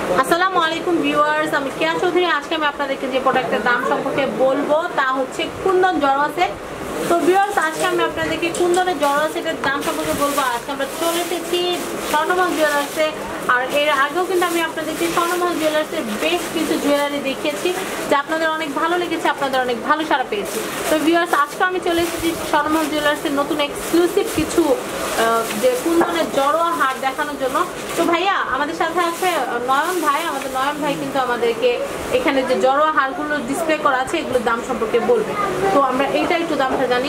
আসসালামু আলাইকুম ভিউয়ার্স, আমি কেয়া চৌধুরী। আজকে আমি আপনাদেরকে যে প্রোডাক্টের দাম সম্পর্কে বলবো তা হচ্ছে কুন্দন জড়োয়া সেট। তো ভিউয়ার্স, আজকে আমি আপনাদেরকে কুন্দনের জড়োয়া সেটের দাম সম্পর্কে বলবো। আজকে আমরা চলে এসেছি স্বর্ণমহল জুয়েলার্সে। আর এর আগেও কিন্তু আমি আপনাদেরকে স্বর্ণমহল জুয়েলার্সের বেশ কিছু জুয়েলারি দেখিয়েছি যা আপনাদের অনেক ভালো লেগেছে, আপনাদের অনেক ভালো সাড়া পেয়েছি। তো ভিউয়ার্স, আজকে আমি চলে এসেছি স্বর্ণমহল জুয়েলার্সের নতুন এক্সক্লুসিভ কিছু যে কুন্দনের জড়োয়া হার দেখানোর জন্য। তো ভাইয়া আমাদের সাথে আছে নয়ন ভাই। আমাদের নয়ন ভাই কিন্তু আমাদেরকে এখানে যে জড়োয়া হারগুলো ডিসপ্লে করা আছে এগুলোর দাম সম্পর্কে বলবে। তো আমরা এইটা একটু দামটা জানি।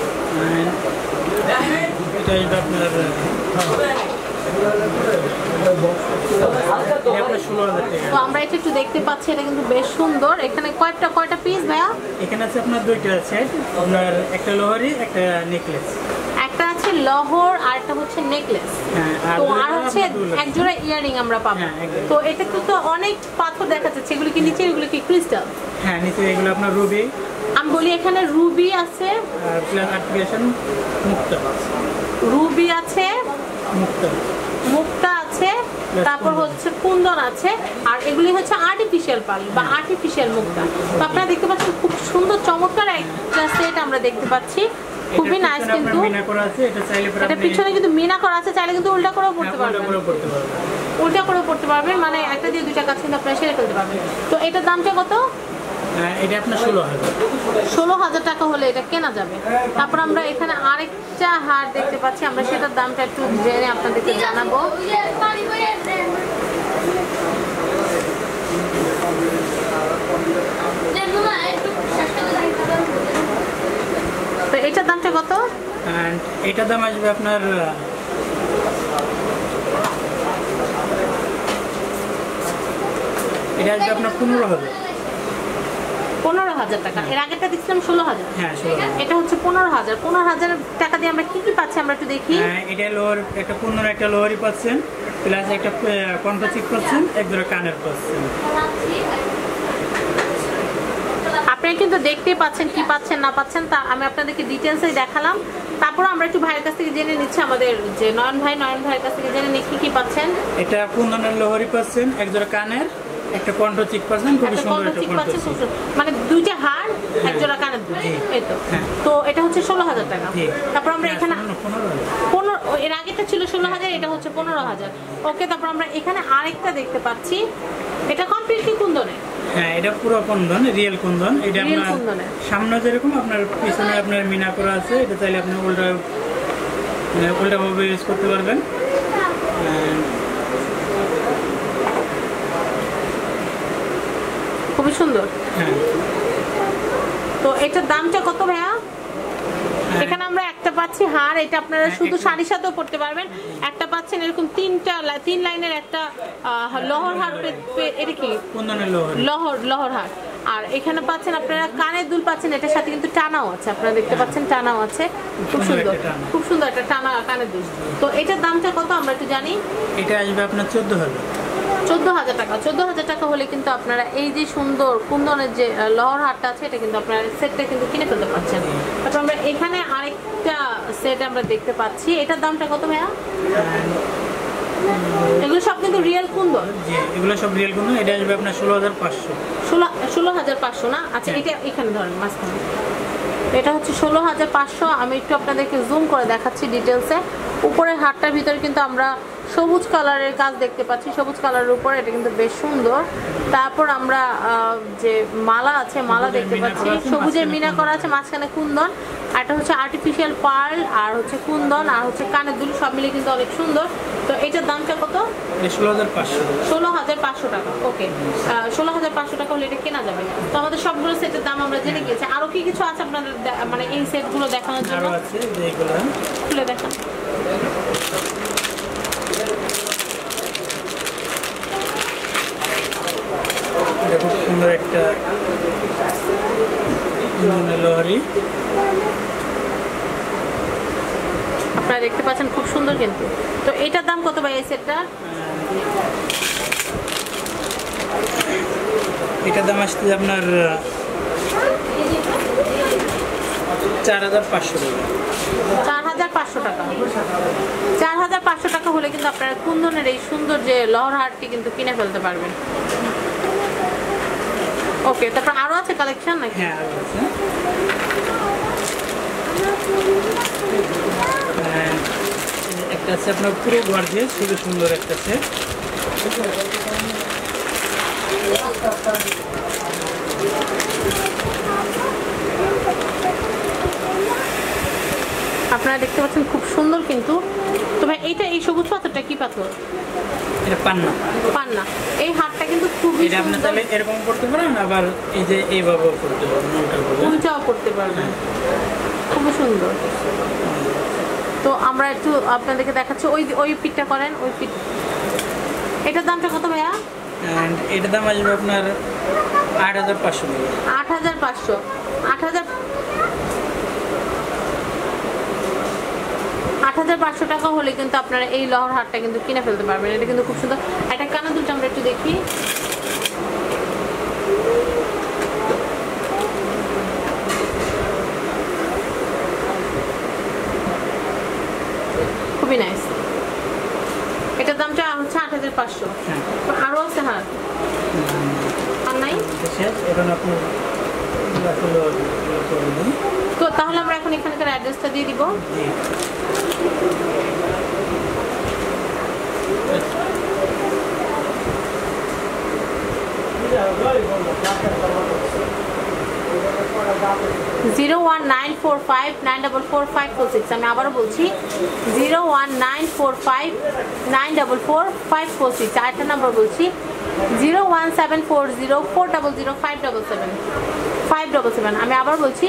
তো আমরা এটা একটু দেখতে পাচ্ছি, এটা কিন্তু বেশ সুন্দর। এখানে কয়টা পিস ভাইয়া? এখানে আছে আপনার দুইটা সেট, আপনার একটা লোহারি একটা নেকলেস। একটা আছে লহর আর একটা হচ্ছে নেকলেস। তো আর হচ্ছে এক জোড়া ইয়ারিং আমরা পাবো। তো এটা তো অনেক পাথর দেখা যাচ্ছে, এগুলো কি নিচে, এগুলো কি ক্রিস্টাল? হ্যাঁ, নিচে এগুলো আপনার রুবি। আমি বলি এখানে রুবি আছে, রুবি আছে, মুক্তা আছে, তারপর হচ্ছে কুন্দন আছে, আর এগুলি হচ্ছে আর্টিফিশিয়াল পাল বা আর্টিফিশিয়াল মুক্তা। তো আপনারা দেখতে পাচ্ছেন খুব সুন্দর চমৎকার একটা সেট আমরা দেখতে পাচ্ছি, খুবই নাইস। কিন্তু এটা পিছনে কিন্তু মিনা করা আছে, চাইলে কিন্তু উল্টা করেও পড়তে পারবেন, উল্টা করেও পড়তে পারবেন, মানে একটা দিয়ে দুইটা কাজ কিন্তু আপনারা সেরে ফেলতে পারবেন। তো এটার দামটা কত? এটা আপনার 16,000 টাকা হলে এটা কেনা যাবে। তারপর আমরা এখানে আরেকটা হার দেখতে পাচ্ছি, আমরা সেটার দামটা একটু জেনে আপনাদেরকে জানাবো। তো এটার দামটা কত? এটার দাম আসবে আপনার এটা আসবে আপনার 15,000 টাকা। এর আগেরটা দিচ্ছিলাম 16,000। হ্যাঁ, এটা হচ্ছে 15,000। 15,000 টাকা দিয়ে আমরা কি কি পাচ্ছি আমরা একটু দেখি। এটা লোহার একটা কুন্দন, একটা লোহারি পাচ্ছেন, প্লাস একটা কণ্ঠচিক পাচ্ছেন, এক জোড়া কানের পাচ্ছেন। আপনারা কিন্তু দেখতেই পাচ্ছেন কি পাচ্ছেন না পাচ্ছেন, তা আমি আপনাদেরকে ডিটেলসে দেখালাম। তারপর আমরা একটু ভাইয়ের কাছ থেকে জেনে নিচ্ছি, আমাদের যে নয়ন ভাইয়ের কাছ থেকে জেনে নিই কি কি পাচ্ছেন। এটা কুন্দনের লোহারি পাচ্ছেন, এক জোড়া কানের, একটা কণ্ঠচিক পাচ্ছেন, খুব সুন্দর একটা কণ্ঠচিক, মানে দুইটা হার, এক জোড়া কানের দুল। এই তো। তো এটা হচ্ছে 16,000 টাকা। তারপর আমরা এখানে 15, এর আগেটা ছিল 16,000, এটা হচ্ছে 15,000। ওকে, তারপর আমরা এখানে আরেকটা দেখতে পাচ্ছি, এটা কমপ্লিটলি কুন্দনে। হ্যাঁ, এটা পুরো কুন্দন, রিয়েল কুন্দন। এটা আপনার সামনে যেরকম আপনার পিছনে আপনার মিনা করা আছে, এটা চাইলে আপনি উল্টাভাবে ইউজ করতে পারবেন। খুবই সুন্দর। হ্যাঁ, তো এটার দামটা কত ভাইয়া? এখানে আমরা একটা পাচ্ছি হার, এটা আপনারা শুধু শাড়ির সাথেও পড়তে পারবেন। একটা পাচ্ছেন এরকম তিন লাইনের একটা লহর হার, এটা কি লহর হার। আর এখানে পাচ্ছেন আপনারা কানের দুল পাচ্ছেন, এটার সাথে কিন্তু টানাও আছে, আপনারা দেখতে পাচ্ছেন টানাও আছে, খুব সুন্দর একটা টানা কানের দুল। তো এটার দামটা কত আমরা একটু জানি। এটা আসবে আপনার 14,000 টাকা। 14,000 টাকা হলে কিন্তু আপনারা এই যে সুন্দর কুন্দনের যে লহর হারটা আছে, এটা কিন্তু আপনারা সেটটা কিন্তু কিনে ফেলতে পারছেন। তারপর আমরা এখানে আরেকটা সেট আমরা দেখতে পাচ্ছি, এটার দামটা কত ভাইয়া? এগুলো সব কিন্তু রিয়েল কুন্দন। এগুলো সব রিয়েল কুন্দন। এটা আসবে আপনার 16,500। 16,500 না? আচ্ছা, এটা এখানে ধরেন মাঝখানে, এটা হচ্ছে 16,500। আমি একটু আপনাদেরকে জুম করে দেখাচ্ছি ডিটেলসে। উপরের হারটার ভিতরে কিন্তু আমরা সবুজ কালারের কাজ দেখতে পাচ্ছি, সবুজ কালারের উপরে, এটা কিন্তু বেশ সুন্দর। তারপর আমরা যে মালা আছে, মালা দেখতে পাচ্ছি, সবুজের মিনা করা আছে, মাঝখানে কুন্দন, আর এটা হচ্ছে আর্টিফিশিয়াল পার্ল, আর হচ্ছে কুন্দন, আর হচ্ছে কানের দুল, সব মিলে কিন্তু অনেক সুন্দর। তো এটার দামটা কত? 16,500 টাকা। ওকে, 16,500 টাকা হলে এটা কেনা যাবে। তো আমাদের সবগুলো সেটের দাম আমরা জেনে গিয়েছি। আরো কি কিছু আছে আপনাদের মানে এই সেটগুলো দেখানোর জন্য? খুলে দেখান। খুব সুন্দর একটা লোহারি, আপনারা দেখতে পাচ্ছেন, খুব সুন্দর কিন্তু। তো এটার দাম কত ভাই এই সেটটা? এটার দাম আসছে আপনার 4,500 টাকা। 4,500 4500 টাকা। 4500 টাকা হলে কিন্তু আপনারা কুন্দনের এই সুন্দর যে লহর হারটি কিন্তু কিনে ফেলতে পারবেন। ওকে, তারপর আরো আছে কালেকশন নাকি? হ্যাঁ আরো আছে। একটা আছে আপনার পুরো গর্জিয়াস, খুবই সুন্দর একটা সেট। আপনারা দেখতে পাচ্ছেন খুব সুন্দর কিন্তু। তো ভাই এইটা এই সবুজ পাথরটা কি পাথর? এটা পান্না। পান্না। এই হারটা কিন্তু খুবই এটা আপনি তাহলে এরকম করতে পারেন, আবার এই যে এইভাবেও করতে পারবেন, উল্টাও করতে পারবেন। খুবই সুন্দর। তো আমরা একটু আপনাদেরকে দেখাচ্ছি, ওই পিঠটা করেন, ওই পিঠ। এটার দামটা কত ভাইয়া? এন্ড এটার দাম আসবে আপনার 8500 টাকা। 8500। 8500 টাকা হলে কিন্তু আপনারা এই লহর হারটা কিন্তু কিনে ফেলতে পারবেন। এটা কিন্তু খুব সুন্দর। একটা কানা দুলটা আমরা একটু দেখি। খুবই নাইস। এটার দামটা হচ্ছে 8500। আরো আছে হার? আর নাই? তো তাহলে আমরা এখন এখানকার অ্যাড্রেসটা দিয়ে দিব। (019459444546) আমি আবারও বলছি (019459444546). আরেকটা নাম্বার বলছি 01740400577 আমি আবার বলছি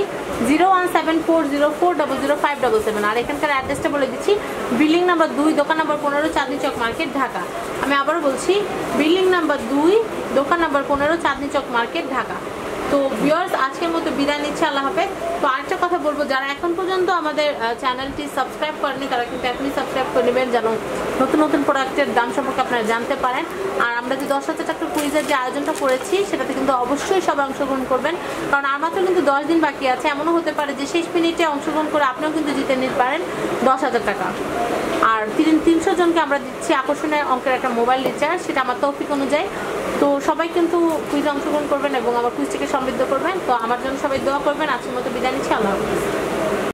01740400577। আর এখানকার অ্যাড্রেসটা বলে দিচ্ছি, বিল্ডিং নাম্বার 2, দোকান নাম্বার 15, চাঁদনী চক মার্কেট, ঢাকা। আমি আবারও বলছি বিল্ডিং নাম্বার 2, দোকান নাম্বার 15, চাঁদনী চক মার্কেট, ঢাকা। তো ভিউয়ার্স, আজকের মতো বিদায় নিচ্ছি, আল্লাহ হাফেজ। তো আরেকটা কথা বলবো, যারা এখন পর্যন্ত আমাদের চ্যানেলটি সাবস্ক্রাইব করেনি তারা কিন্তু এখনই সাবস্ক্রাইব করে নেবেন, যেন নতুন নতুন প্রোডাক্টের দাম সম্পর্কে আপনারা জানতে পারেন। আর আমরা যে 10,000 টাকার কুইজের যে আয়োজনটা করেছি সেটাতে কিন্তু অবশ্যই সবাই অংশগ্রহণ করবেন, কারণ আর মাত্র কিন্তু 10 দিন বাকি আছে। এমনও হতে পারে যে শেষ মিনিটে অংশগ্রহণ করে আপনিও কিন্তু জিতে নিতে পারেন 10,000 টাকা। আর 300 জনকে আমরা দিচ্ছি আকর্ষণীয় অঙ্কের একটা মোবাইল রিচার্জ, সেটা আমার তৌফিক অনুযায়ী। তো সবাই কিন্তু কুইজে অংশগ্রহণ করবেন এবং আমার কুইজটিকে সমৃদ্ধ করবেন। তো আমার জন্য সবাই দোয়া করবেন। আজকের মতো বিদায় নিচ্ছি, আল্লাহ হাফেজ।